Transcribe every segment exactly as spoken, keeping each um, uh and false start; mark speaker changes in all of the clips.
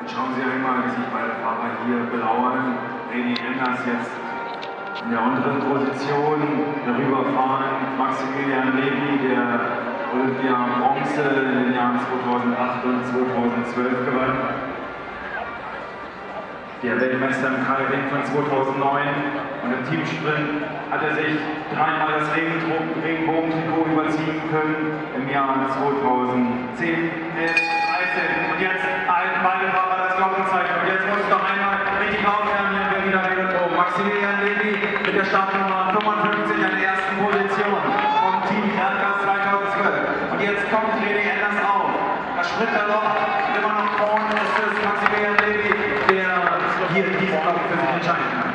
Speaker 1: Und schauen Sie einmal, wie sich beide Fahrer hier belauern. René Enders jetzt in der unteren Position, darüber fahren Maximilian Levy, der Olympia Bronze in den Jahren zweitausendacht und zweitausendzwölf gewann. Der Weltmeister im Karting von zweitausendneun, und im Teamsprint hat er sich dreimal das Regenbogen-Trikot überziehen können im Jahr zweitausendzehn. dreizehn. Und jetzt halten beide Fahrer das Glockenzeichen. Und jetzt muss ich noch einmal richtig aufhören hier in Berliner Velodrom. Maximilian Levy mit der Startnummer fünfundfünfzig an der ersten Position vom Team Erdgas zweitausendzwölf. Und jetzt kommt René Enders auf. Das Sprinterloch immer noch vorne ist es Maximilian Levy, der hier diesen Block für sich entscheiden kann.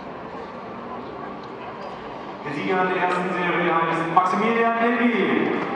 Speaker 1: Der Sieger der ersten Serie heißt Maximilian Levy.